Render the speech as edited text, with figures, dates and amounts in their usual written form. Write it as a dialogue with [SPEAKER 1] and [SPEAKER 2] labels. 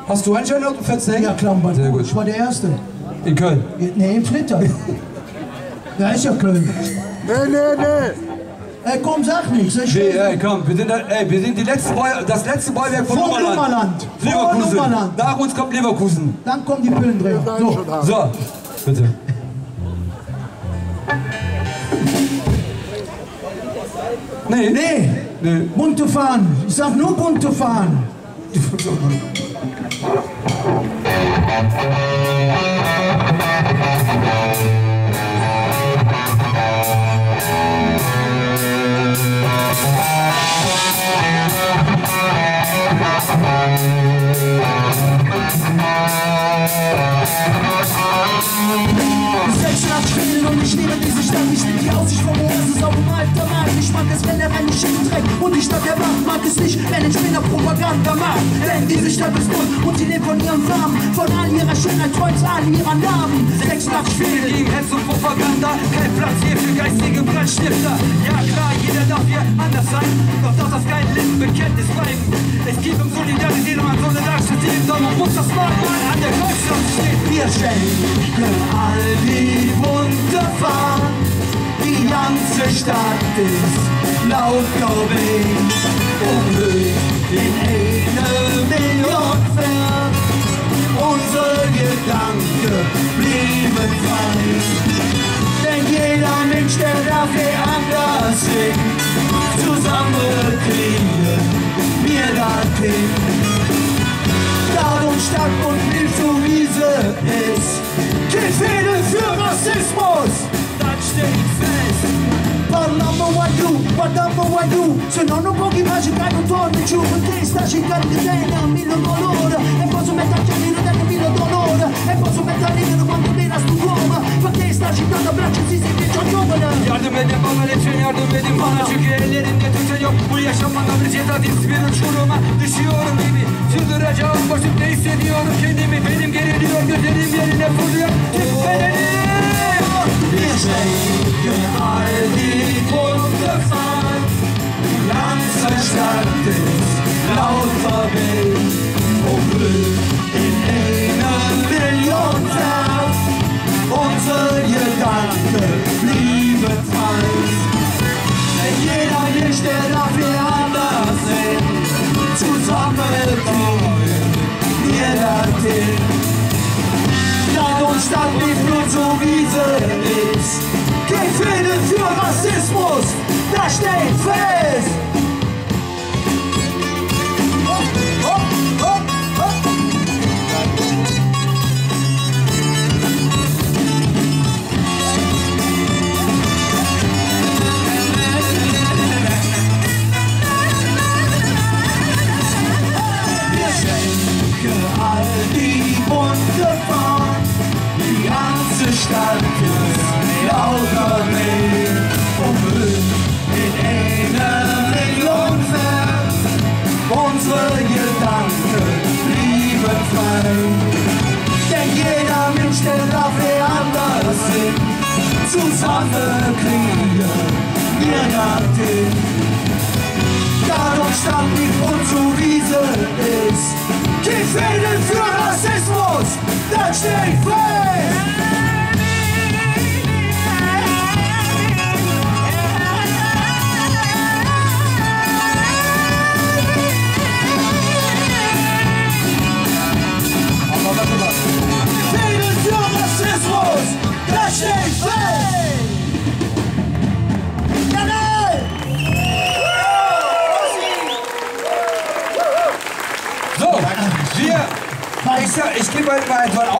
[SPEAKER 1] Hast du einen Schein auf 14?
[SPEAKER 2] Ja, klar,
[SPEAKER 1] sehr gut.
[SPEAKER 2] Ich war der Erste.
[SPEAKER 1] In Köln?
[SPEAKER 2] Nee, in Flitter. Da ist ja Köln.
[SPEAKER 3] Nee.
[SPEAKER 2] Komm, sag nichts.
[SPEAKER 1] Nee, komm, wir sind das letzte Bauwerk von Nummerland. Leverkusen. Nach uns kommt Leverkusen.
[SPEAKER 2] Dann kommen die Pillendreher.
[SPEAKER 1] So, bitte. Nee.
[SPEAKER 2] Bunte Fahnen. Ich sag nur bunte Fahnen. Und ich liebe diese Stadt, ich liebe die Aussicht vom Oasis auf dem alten Markt. Ich mag es, wenn der reine Dreck und die Stadt der Wacht mag es nicht, wenn ein Spinner Propaganda macht. Denn diese Stadt ist bunt und sie lebt von ihren Farben, von all ihrer Schönheit, trotz all ihrer Namen. 86 Fehlen gegen Hetz und Propaganda, kein Platz hier für geistige Brandstifter. Ja klar, jeder darf hier anders sein, doch das auf kein Lippenbekenntnis bleiben. Es geht um Solidarität und man soll das sehen, darum muss das mal an der Kreuzung stehen. Wir schenken all die bunte Fahnen, die ganze Stadt ist laut Gorbing, umhüllt in 1 Million Fern. Unsere Gedanken blieben frei, denn jeder Mensch, der dafür anders singt, zusammen kriegen wir das hin. Stadt und Stadt und Milchwiese ist kein Fehler für Rassismus, das steht fest. Parliamo se non pochi magica non torni giù perché sta cercando di tenere mille dolore e posso metterci a dire del mille dolore e posso metterci a dire quando mi la studioma perché sta cercando braccia si sente giovane.
[SPEAKER 1] Yardım edin bana lütfen yardım edin bana çünkü ellerinde tutuyor bu yaşamın abriceta bir uçuruma düşüyorum gibi çıldıracağım başım ne hissediyorum kendimi benim geriliyor gözlerim yerine fırlıyor
[SPEAKER 2] Wir schenken all die bunte Fahnen, die ganze Stadt ist lauter Wild, umhüllt in 1 Million Fern. Unsere Gedanken blieben frei, denn jeder Mensch, der dafür anders sind, zusammen kriegen wir das hin. Stadt und Stadt, wie Blut so Wiese ist, kein Fehler für Rassismus, das steht fest. Wir schenken all die bunte Fahnen, die ganze Stadt ist lauter Wild, umhüllt in 1 Million Fern. Unsere Gedanken blieben frei, denn jeder Mensch, der dafür anders sind, zusammen kriegen wir das hin. Darum Stadt wie Grund zu Wiese ist, kein Fehler für Rassismus, das steht fest. Fehler für Rassismus, das steht fest.
[SPEAKER 1] So, ich gebe mal ein